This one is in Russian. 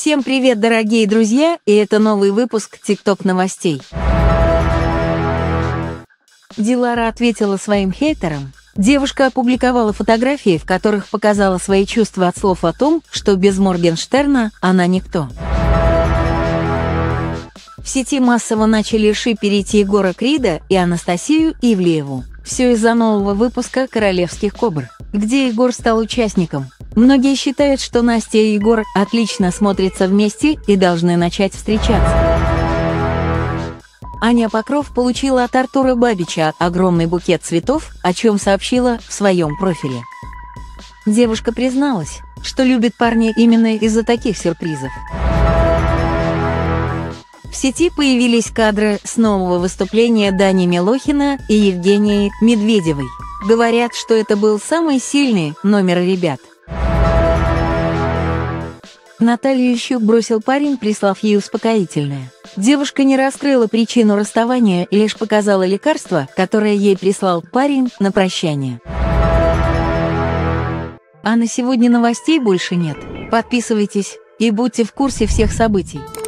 Всем привет, дорогие друзья, и это новый выпуск TikTok новостей. Дилара ответила своим хейтерам. Девушка опубликовала фотографии, в которых показала свои чувства от слов о том, что без Моргенштерна она никто. В сети массово начали шиперить Егора Крида и Анастасию Ивлееву. Все из-за нового выпуска «Королевских кобр», где Егор стал участником. Многие считают, что Настя и Егор отлично смотрятся вместе и должны начать встречаться. Аня Покров получила от Артура Бабича огромный букет цветов, о чем сообщила в своем профиле. Девушка призналась, что любит парня именно из-за таких сюрпризов. В сети появились кадры с нового выступления Дани Милохина и Евгении Медведевой. Говорят, что это был самый сильный номер ребят. Наталью Щук бросил парень, прислав ей успокоительное. Девушка не раскрыла причину расставания и лишь показала лекарство, которое ей прислал парень на прощание. А на сегодня новостей больше нет. Подписывайтесь и будьте в курсе всех событий.